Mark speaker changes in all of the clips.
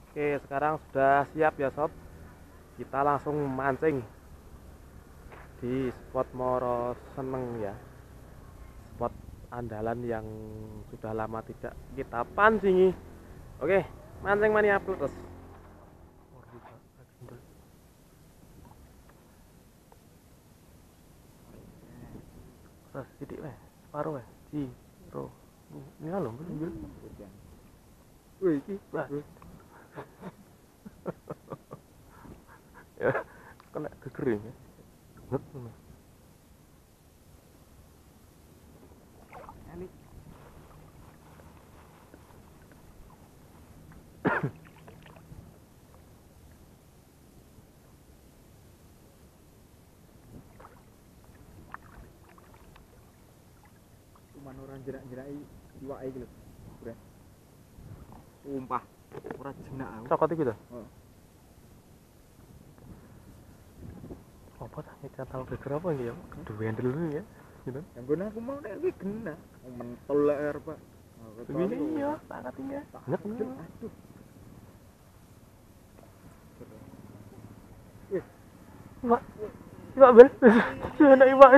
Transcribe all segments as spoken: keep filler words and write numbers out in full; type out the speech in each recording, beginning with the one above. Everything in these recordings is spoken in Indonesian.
Speaker 1: Oke, sekarang sudah siap ya sob. Kita langsung mancing di spot Moro Seneng ya. Spot andalan yang sudah lama tidak kita pancingi. Oke, mancing mania plus. Terus sidik weh, separuh weh, ji, ro. Ini lho, belum. Wih, iki, bah. Ya, kena gegering ya. Nget ngono.
Speaker 2: Elik. Cuman orang jerak-jeraki iwake iki lho. Bre. Sumpah, ora jenak aku.
Speaker 1: Cokot iki to?
Speaker 2: Heeh.
Speaker 1: Apa ta? Iki tahu geger apa iki ya? Keduwen dulu ya. Gitu.
Speaker 2: Yang gue aku mau nek iki kena. Wong mentol leer, Pak.
Speaker 1: Ini iya, sangat ini. Nget ngono.
Speaker 2: Aduh. Wih,
Speaker 1: Iwak. Iwak bel. Ana iwak.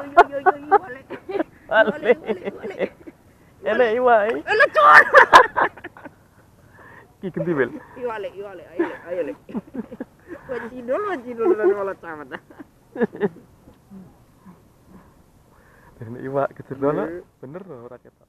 Speaker 1: Balik. Enak iwak.
Speaker 2: Enak con.
Speaker 1: Ki genti bel.
Speaker 2: Iwale, iwale, ayo, ayo lek. Wacidol, wacidol dari malah camat.
Speaker 1: Ini iwak gejer dono, bener loh ora ketok.